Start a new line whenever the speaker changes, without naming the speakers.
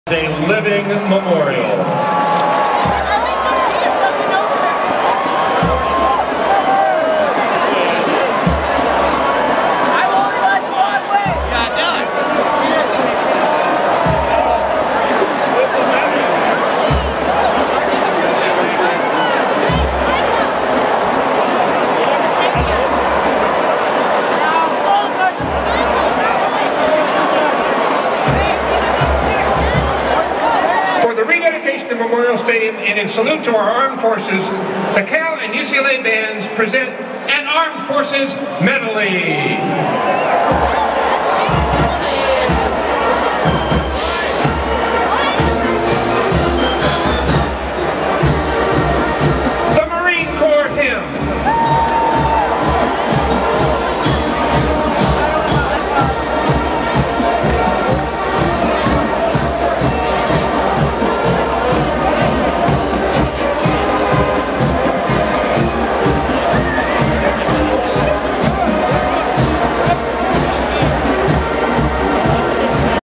A living memorial. The Memorial Stadium, and in salute to our armed forces, the Cal and UCLA bands present an Armed Forces Medley.